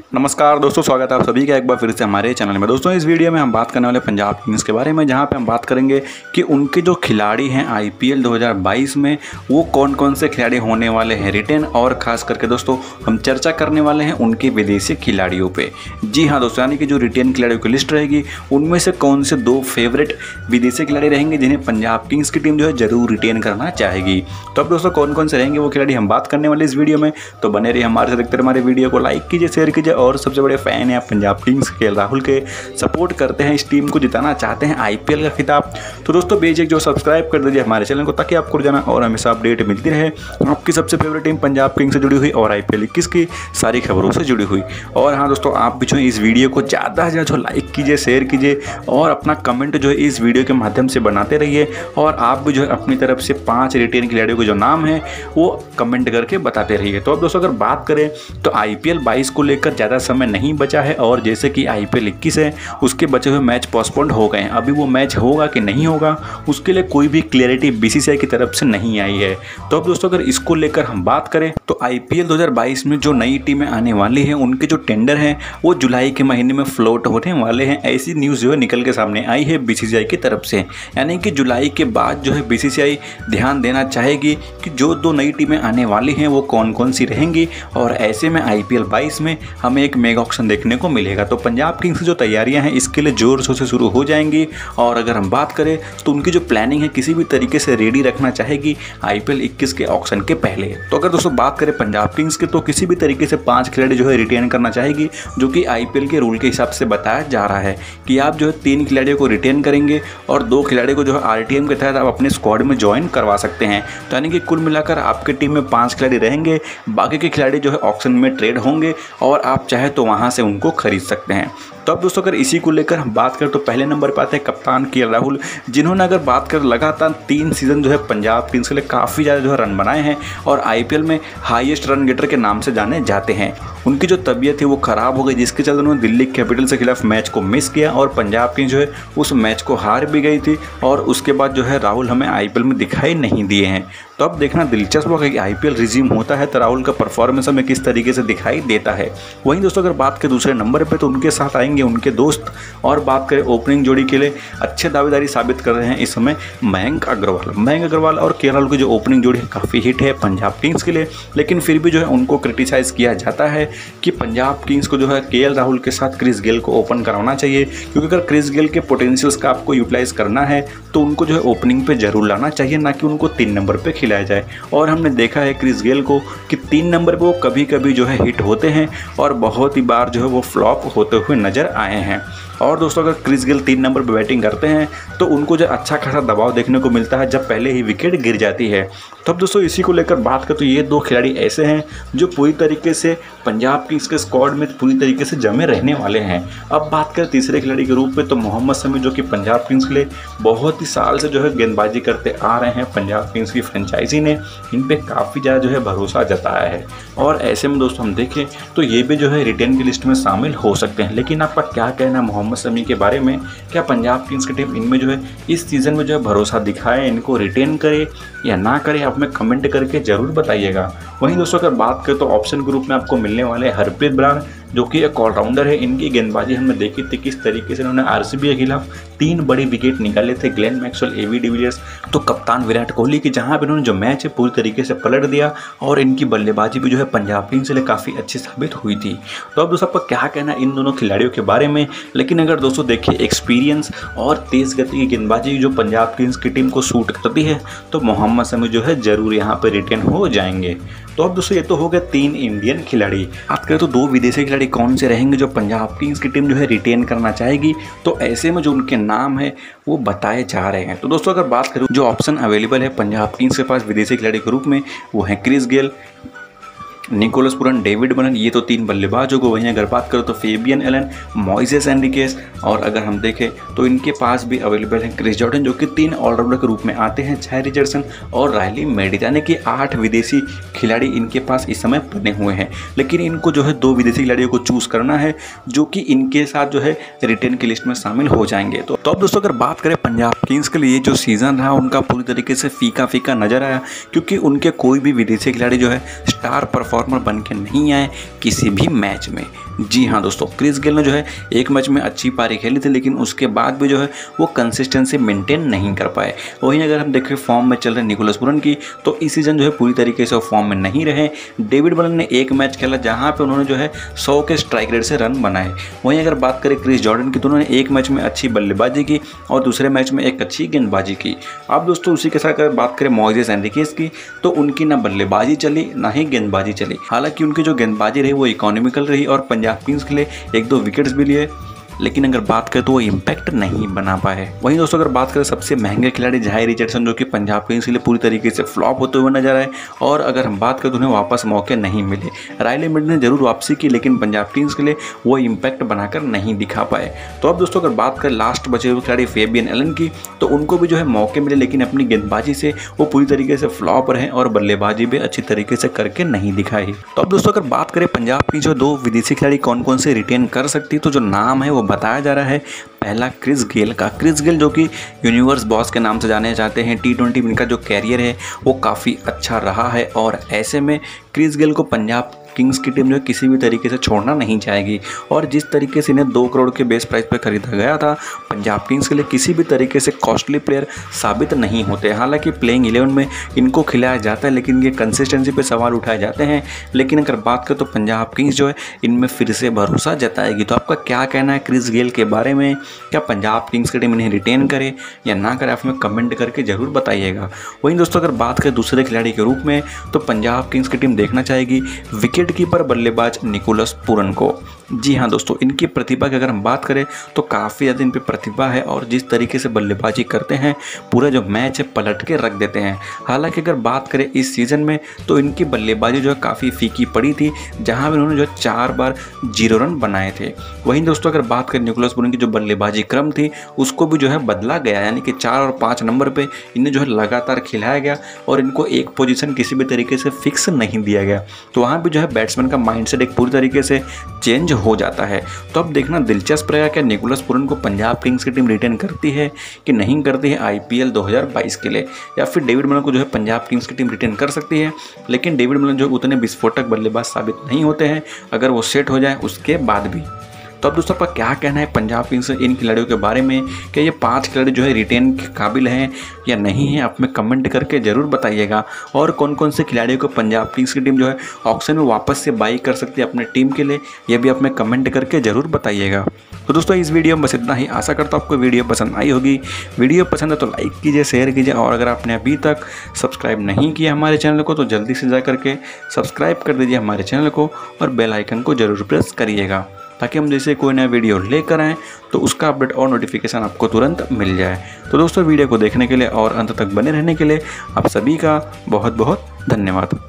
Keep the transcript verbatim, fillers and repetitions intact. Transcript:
नमस्कार दोस्तों, स्वागत है आप सभी का एक बार फिर से हमारे चैनल में। दोस्तों इस वीडियो में हम बात करने वाले पंजाब किंग्स के बारे में, जहां पे हम बात करेंगे कि उनके जो खिलाड़ी हैं आईपीएल दो हज़ार बाईस में वो कौन कौन से खिलाड़ी होने वाले हैं रिटेन, और ख़ास करके दोस्तों हम चर्चा करने वाले हैं उनके विदेशी खिलाड़ियों पर। जी हाँ दोस्तों, यानी कि जो रिटेन खिलाड़ियों की लिस्ट रहेगी उनमें से कौन से दो फेवरेट विदेशी खिलाड़ी रहेंगे जिन्हें पंजाब किंग्स की टीम जो है ज़रूर रिटेन करना चाहेगी। तो अब दोस्तों कौन कौन से रहेंगे वो खिलाड़ी हम बात करने वाले इस वीडियो में, तो बने रहिए हमारे साथ। देखते रहिए हमारे वीडियो को, लाइक कीजिए, शेयर कीजिए, और सबसे बड़े फैन हैं आप पंजाब किंग्स के, राहुल के, सपोर्ट करते हैं, इस टीम को जिताना चाहते हैं आईपीएल का खिताब, तो दोस्तों बेझिझक जो सब्सक्राइब कर दीजिए हमारे चैनल को, ताकि आपको रोजाना और हमेशा अपडेट मिलती रहे आपकी सबसे फेवरेट टीम पंजाब किंग्स से जुड़ी हुई और आईपीएल इक्कीस की सारी खबरों से जुड़ी हुई। और हाँ दोस्तों, आप भी जो है इस वीडियो को ज़्यादा से ज़्यादा लाइक कीजिए, शेयर कीजिए, और अपना कमेंट जो है इस वीडियो के माध्यम से बनाते रहिए। और आप भी जो है अपनी तरफ से पाँच रिटेन खिलाड़ियों के जो नाम है वो कमेंट करके बताते रहिए। तो अब दोस्तों अगर बात करें तो आईपीएल बाईस को लेकर ज़्यादा समय नहीं बचा है, और जैसे कि आईपीएल इक्कीस है उसके बचे हुए मैच पोस्टपोन्ड हो गए हैं। अभी वो मैच होगा कि नहीं होगा उसके लिए कोई भी क्लियरिटी बीसीसीआई की तरफ से नहीं आई है। तो अब दोस्तों अगर इसको लेकर हम बात करें तो आईपीएल दो हज़ार बाईस में जो नई टीमें आने वाली हैं उनके जो टेंडर हैं वो जुलाई के महीने में फ्लोट होने वाले हैं। ऐसी न्यूज़ जो है निकल के सामने आई है बीसीसीआई की तरफ से, यानी कि जुलाई के बाद जो है बीसीसीआई ध्यान देना चाहेगी कि जो दो नई टीमें आने वाली हैं वो कौन कौन सी रहेंगी, और ऐसे में आईपीएल बाईस में हमें एक मेगा ऑक्शन देखने को मिलेगा। तो पंजाब किंग्स की जो तैयारियां हैं इसके लिए जोर शोर से शुरू हो जाएंगी, और अगर हम बात करें तो उनकी जो प्लानिंग है किसी भी तरीके से रेडी रखना चाहेगी आईपीएल इक्कीस के ऑक्शन के पहले। तो अगर दोस्तों बात करें पंजाब किंग्स के तो किसी भी तरीके से पांच खिलाड़ी जो है रिटेन करना चाहेगी, जो कि आईपीएल के रूल के हिसाब से बताया जा रहा है कि आप जो है तीन खिलाड़ियों को रिटेन करेंगे और दो खिलाड़ियों को जो है आरटीएम के तहत आप अपने स्क्वाड में ज्वाइन करवा सकते हैं। तो यानी कि कुल मिलाकर आपकी टीम में पाँच खिलाड़ी रहेंगे, बाकी के खिलाड़ी जो है ऑक्शन में ट्रेड होंगे और आप चाहे तो वहाँ से उनको खरीद सकते हैं। तो अब दोस्तों अगर इसी को लेकर हम बात करें तो पहले नंबर पर आते हैं कप्तान केएल राहुल, जिन्होंने अगर बात करें लगातार तीन सीज़न जो है पंजाब किंग्स के लिए काफ़ी ज़्यादा जो है रन बनाए हैं और आईपीएल में हाईएस्ट रन गेटर के नाम से जाने जाते हैं। उनकी जो तबीयत थी वो ख़राब हो गई, जिसके चलते उन्होंने दिल्ली कैपिटल्स के खिलाफ मैच को मिस किया और पंजाब किंग्स जो है उस मैच को हार भी गई थी, और उसके बाद जो है राहुल हमें आईपीएल में दिखाई नहीं दिए हैं। तो अब देखना दिलचस्प होगा कि आईपीएल रिज्यूम होता है तो राहुल का परफॉर्मेंस हमें किस तरीके से दिखाई देता है। वहीं दोस्तों अगर बात करें दूसरे नंबर पे तो उनके साथ आएंगे उनके दोस्त, और बात करें ओपनिंग जोड़ी के लिए अच्छे दावेदारी साबित कर रहे हैं इस समय मयंक अग्रवाल। मयंक अग्रवाल और केएल राहुल की जो ओपनिंग जोड़ी है काफ़ी हिट है पंजाब किंग्स के लिए, लेकिन फिर भी जो है उनको क्रिटिसाइज़ किया जाता है कि पंजाब किंग्स को जो है केएल राहुल के साथ क्रिस गेल को ओपन कराना चाहिए, क्योंकि अगर क्रिस गेल के पोटेंशियल्स का आपको यूटिलाइज़ करना है तो उनको जो है ओपनिंग पे जरूर लाना चाहिए, ना कि उनको तीन नंबर पे खिलाया जाए। और हमने देखा है क्रिस गेल को कि तीन नंबर पे वो कभी कभी जो है हिट होते हैं और बहुत ही बार जो है वो फ्लॉप होते हुए नज़र आए हैं। और दोस्तों अगर क्रिस गेल तीन नंबर पर बैटिंग करते हैं तो उनको जो अच्छा खासा दबाव देखने को मिलता है जब पहले ही विकेट गिर जाती है। तो अब दोस्तों इसी को लेकर बात करें तो ये दो खिलाड़ी ऐसे हैं जो पूरी तरीके से पंजाब किंग्स के स्क्वाड में पूरी तरीके से जमे रहने वाले हैं। अब बात करें तीसरे खिलाड़ी के रूप में तो मोहम्मद शमी, जो कि पंजाब किंग्स के लिए बहुत ही साल से जो है गेंदबाजी करते आ रहे हैं। पंजाब किंग्स की फ्रेंचाइजी ने इन पर काफ़ी ज़्यादा जो है भरोसा जताया है, और ऐसे में दोस्तों हम देखें तो ये भी जो है रिटेन की लिस्ट में शामिल हो सकते हैं। लेकिन आपका क्या कहना है मोहम्मद शमी के बारे में? क्या पंजाब किंग्स की टीम इनमें जो है इस सीज़न में जो है भरोसा दिखाए, इनको रिटेन करे या ना करे? आप में कमेंट करके ज़रूर बताइएगा। वहीं दोस्तों अगर बात करें तो ऑप्शन ग्रुप में आपको मिलने वाले हरप्रीत बराड़, जो कि एक ऑलराउंडर है। इनकी गेंदबाजी हमने देखी थी किस तरीके से इन्होंने आरसीबी के खिलाफ तीन बड़ी विकेट निकाले थे, ग्लेन मैक्सवेल, एवी डिविलियर्स, तो कप्तान विराट कोहली की, जहां पर इन्होंने जो मैच है पूरी तरीके से पलट दिया, और इनकी बल्लेबाजी भी जो है पंजाब किंग्स के लिए काफ़ी अच्छी साबित हुई थी। तो अब दोस्तों आपका क्या कहना है इन दोनों खिलाड़ियों के बारे में? लेकिन अगर दोस्तों देखिए एक्सपीरियंस और तेज़ गति की गेंदबाजी जो पंजाब किंग्स की टीम को सूट करती है तो मोहम्मद शमी जो है ज़रूर यहाँ पर रिटेन हो जाएंगे। तो अब दोस्तों ये तो हो गए तीन इंडियन खिलाड़ी। बात करें तो दो विदेशी खिलाड़ी कौन से रहेंगे जो पंजाब किंग्स की टीम जो है रिटेन करना चाहेगी, तो ऐसे में जो उनके नाम है वो बताए जा रहे हैं। तो दोस्तों अगर बात करूँ जो ऑप्शन अवेलेबल है पंजाब किंग्स के पास विदेशी खिलाड़ी के रूप में, वो है Chris Gayle, Nicholas Pooran, David बनन, ये तो तीन बल्लेबाजों को। वहीं अगर बात करो तो फेबियन एलन, मोइसेस एनरिकेस, और अगर हम देखें तो इनके पास भी अवेलेबल है क्रिस जॉर्डन, जो कि तीन ऑलराउंडर के रूप में आते हैं, जय रिचर्डसन और रायली मेडिथ, यानी कि आठ विदेशी खिलाड़ी इनके पास इस समय बने हुए हैं। लेकिन इनको जो है दो विदेशी खिलाड़ियों को चूज़ करना है जो कि इनके साथ जो है रिटेन की लिस्ट में शामिल हो जाएंगे। तो, तो अब दोस्तों अगर बात करें पंजाब किंग्स के लिए जो सीज़न रहा उनका पूरी तरीके से फीका फीका नजर आया, क्योंकि उनके कोई भी विदेशी खिलाड़ी जो है स्टार परफॉर्मर बन के नहीं आए किसी भी मैच में। जी हाँ दोस्तों, क्रिस गेल ने जो है एक मैच में अच्छी पारी खेली थी, लेकिन उसके बाद भी जो है वो कंसिस्टेंसी मेंटेन नहीं कर पाए। वहीं अगर हम देखें फॉर्म में चल रहे निकोलस पूरन की, तो इस सीज़न जो है पूरी तरीके से फॉर्म में नहीं रहे। डेविड वार्नर ने एक मैच खेला जहां पे उन्होंने जो है सौ के स्ट्राइक रेट से रन बनाए। वहीं अगर बात करें क्रिस जॉर्डन की, तो उन्होंने एक मैच में अच्छी बल्लेबाजी की और दूसरे मैच में एक अच्छी गेंदबाजी की। अब दोस्तों उसी के साथ अगर बात करें मोइसेस एनरिकेज की, तो उनकी ना बल्लेबाजी चली ना ही गेंदबाजी चली। हालांकि उनकी जो गेंदबाजी रही वो इकोनॉमिकल रही और पंजाब किंग्स के लिए एक दो विकेट्स भी लिए, लेकिन अगर बात करें तो वो इम्पैक्ट नहीं बना पाए। वहीं दोस्तों अगर बात करें सबसे महंगे खिलाड़ी जाहिर रिचर्डसन, जो कि पंजाब किंग्स के लिए पूरी तरीके से फ्लॉप होते हुए नजर आए, और अगर हम बात करें तो उन्हें वापस मौके नहीं मिले। राइले मिड ने जरूर वापसी की, लेकिन पंजाब किंग्स के लिए वो इम्पैक्ट बनाकर नहीं दिखा पाए। तो अब दोस्तों अगर बात करें लास्ट बचे हुए खिलाड़ी फेबियन एलन की, तो उनको भी जो है मौके मिले, लेकिन अपनी गेंदबाजी से वो पूरी तरीके से फ्लॉप रहे और बल्लेबाजी भी अच्छी तरीके से करके नहीं दिखाई। तो अब दोस्तों अगर बात करें पंजाब की जो दो विदेशी खिलाड़ी कौन कौन से रिटेन कर सकती, तो जो नाम है वो बताया जा रहा है। पहला क्रिस गेल का, क्रिस गेल जो कि यूनिवर्स बॉस के नाम से जाने जाते हैं। टी ट्वेंटी इनका जो कैरियर है वो काफ़ी अच्छा रहा है, और ऐसे में क्रिस गेल को पंजाब किंग्स की टीम जो है किसी भी तरीके से छोड़ना नहीं चाहेगी। और जिस तरीके से इन्हें दो करोड़ के बेस प्राइस पर खरीदा गया था, पंजाब किंग्स के लिए किसी भी तरीके से कॉस्टली प्लेयर साबित नहीं होते। हालांकि प्लेइंग इलेवन में इनको खिलाया जाता है, लेकिन ये कंसिस्टेंसी पे सवाल उठाए जाते हैं। लेकिन अगर बात करें तो पंजाब किंग्स जो है इनमें फिर से भरोसा जताएगी। तो आपका क्या कहना है क्रिस गेल के बारे में? क्या पंजाब किंग्स की टीम इन्हें रिटेन करे या ना करे? आप हमें कमेंट करके ज़रूर बताइएगा। वहीं दोस्तों अगर बात करें दूसरे खिलाड़ी के रूप में, तो पंजाब किंग्स की टीम देखना चाहेगी विकेट कीपर बल्लेबाज निकोलस पूरन को। जी हाँ दोस्तों, इनकी प्रतिभा की अगर हम बात करें तो काफ़ी ज़्यादा इन पे प्रतिभा है, और जिस तरीके से बल्लेबाजी करते हैं पूरा जो मैच है पलट के रख देते हैं। हालांकि अगर बात करें इस सीज़न में, तो इनकी बल्लेबाजी जो है काफ़ी फीकी पड़ी थी, जहां भी उन्होंने जो चार बार जीरो रन बनाए थे। वहीं दोस्तों अगर बात करें निकोलस पूरन की जो बल्लेबाजी क्रम थी उसको भी जो है बदला गया, यानी कि चार और पाँच नंबर पर इन्हें जो है लगातार खिलाया गया और इनको एक पोजिशन किसी भी तरीके से फिक्स नहीं दिया गया। तो वहाँ भी जो है बैट्समैन का माइंडसेट एक पूरी तरीके से चेंज हो जाता है। तो अब देखना दिलचस्प रहेगा कि निकोलस पूरन को पंजाब किंग्स की टीम रिटेन करती है कि नहीं करती है आईपीएल दो हज़ार बाईस के लिए, या फिर डेविड मिलर को जो है पंजाब किंग्स की टीम रिटेन कर सकती है। लेकिन डेविड मिलर जो उतने विस्फोटक बल्लेबाज साबित नहीं होते हैं अगर वो सेट हो जाए उसके बाद भी। तो अब दोस्तों आपका क्या कहना है पंजाब किंग्स इन खिलाड़ियों के बारे में? क्या ये पांच खिलाड़ी जो है रिटेन के काबिल हैं या नहीं है? आप में कमेंट करके ज़रूर बताइएगा। और कौन कौन से खिलाड़ियों को पंजाब किंग्स की टीम जो है ऑक्शन में वापस से बाई कर सकती है अपने टीम के लिए, ये भी आप में कमेंट करके ज़रूर बताइएगा। तो दोस्तों इस वीडियो में बस इतना ही। आशा करता हूँ आपको वीडियो पसंद आई होगी। वीडियो पसंद है तो लाइक कीजिए, शेयर कीजिए, और अगर आपने अभी तक सब्सक्राइब नहीं किया हमारे चैनल को तो जल्दी से जा करके सब्सक्राइब कर दीजिए हमारे चैनल को, और बेल आइकन को जरूर प्रेस करिएगा, ताकि हम जैसे कोई नया वीडियो लेकर आएँ तो उसका अपडेट और नोटिफिकेशन आपको तुरंत मिल जाए। तो दोस्तों वीडियो को देखने के लिए और अंत तक बने रहने के लिए आप सभी का बहुत बहुत धन्यवाद।